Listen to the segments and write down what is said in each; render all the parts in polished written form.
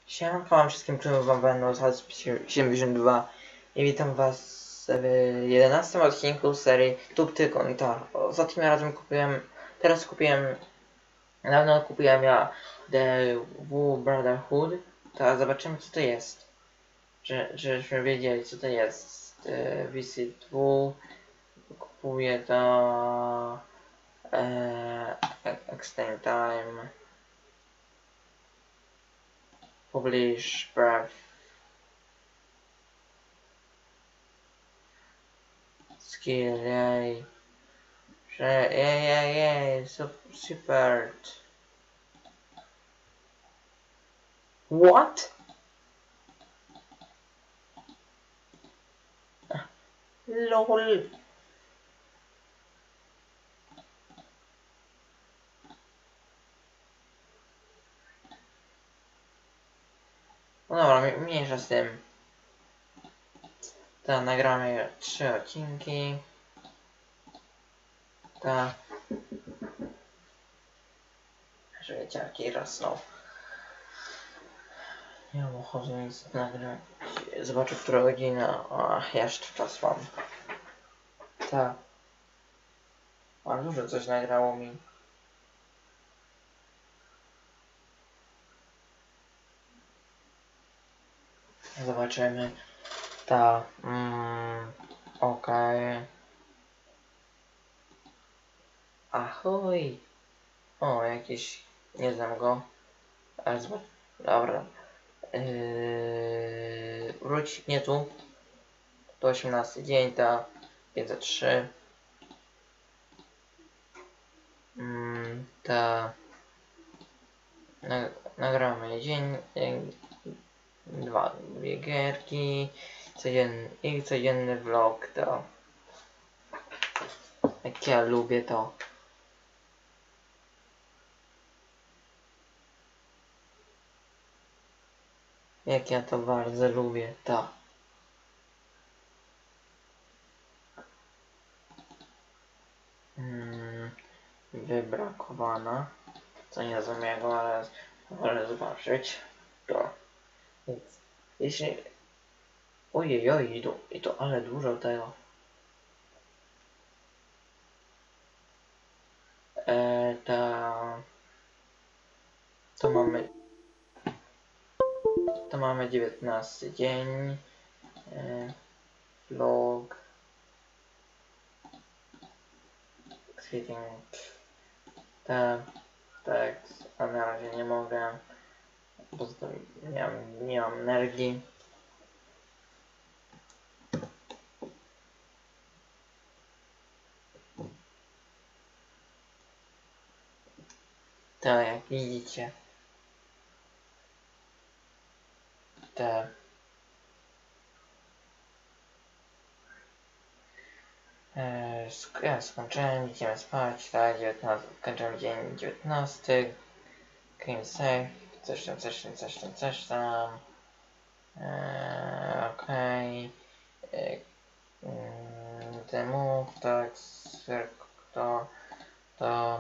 Siemanko wam wszystkim, czym wam będą z 72 i witam was w 11 odcinku serii Tubtykon. Tak, ostatnim razem dawno kupiłem ja The W Brotherhood. Tak, zobaczymy co to jest. Żebyśmy wiedzieli co to jest. Visit W, kupuję to Extend Time, Publish, Breath, Skill, jej. Jej, super. What? LOL. No dobra, mniejsza z tym. To nagramy 3 odcinki. To... Żeby ciarki rosną. Nie mam ochoty nic nagrać. Zobaczę, która godzina. O, jeszcze czas mam. Tak. A dużo coś nagrało mi. Zobaczymy. Ta. Okej. Ahoj. O, jakiś... Nie znam go. Ale zobacz. Dobra. Wróć nie tu. To 18 dzień, ta 503. Ta nagramy dwie gierki, codzienny vlog, to jak ja lubię to. Jak ja to bardzo lubię, to. Wybrakowana. Co nie rozumiem, ale wolę zobaczyć. To. Więc jeśli... Ojej, i to ale dużo tego. To mamy... To mamy 19 dzień. Vlog. Exciting. Tak, a na razie nie mogę. Poza tym nie mam energii. Tak, jak widzicie. Ja skończyłem, idziemy spać, tak, 19, kończymy dzień 19. Game save, coś tam. Okej. The move, tak, to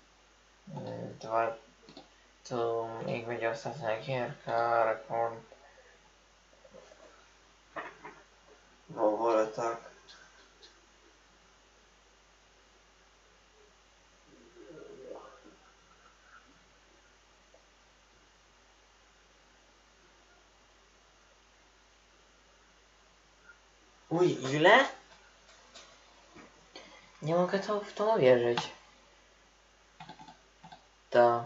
tu niech będzie ostatnia gierka, rekord. W ogóle tak. Uj, ile? Nie mogę w to uwierzyć. To...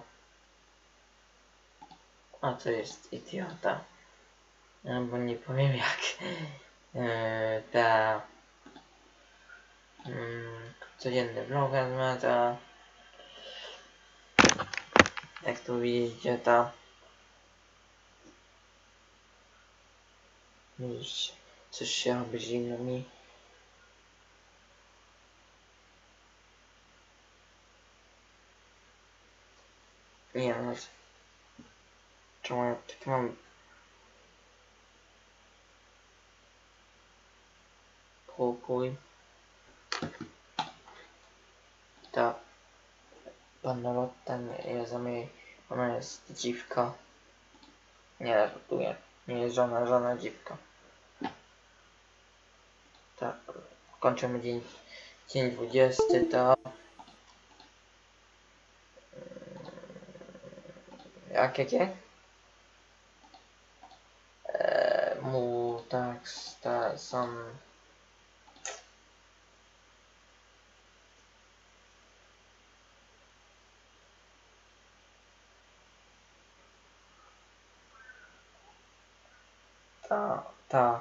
A to jest idiota. Bo nie powiem jak. Codzienny vlog ma ta... Jak tu widzicie, ta... Widzicie, coś się robi zimno mi. Nie no. Czemu ja tak mam... Pokój. Ta... Panna Lotta, ona jest dziwka. Nie, żartuję. Nie jest żona dziwka. Tak, kończymy dzień 20, to... Jakie? Tak, są... Ta.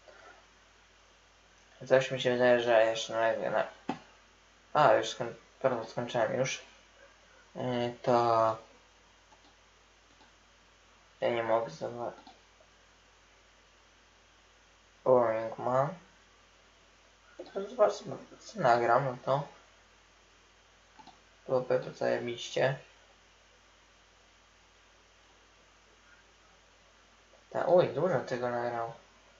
Coś mi się wydaje, że jeszcze na... A, już prawie skończyłem już. To... Ja nie mogę zobaczyć. Boring man. Zobaczmy, co nagram, no to. Było pewnie zajebiście. Oj, dużo tego nagrał.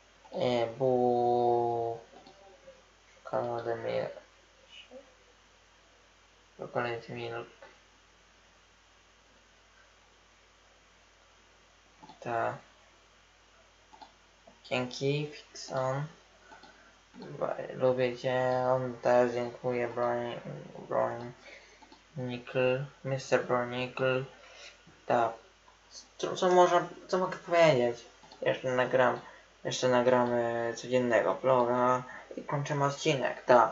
Bo... Kanał mnie... Do kolejnych minut. Ta. Dzięki, Fixon. Lubię cię. On też dziękuję, Nickel, Mr. Bronicle. Tak. Co mogę powiedzieć? Jeszcze nagramy codziennego vloga i kończymy odcinek, tak.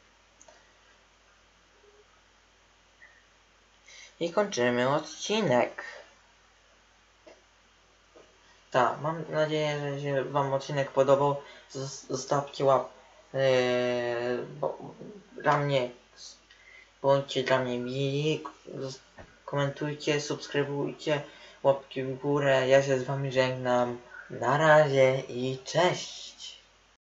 I kończymy odcinek. Tak, mam nadzieję, że się wam odcinek podobał. Zostawcie dla mnie, bądźcie dla mnie mili, komentujcie, subskrybujcie, łapki w górę. Ja się z wami żegnam. Na razie i cześć!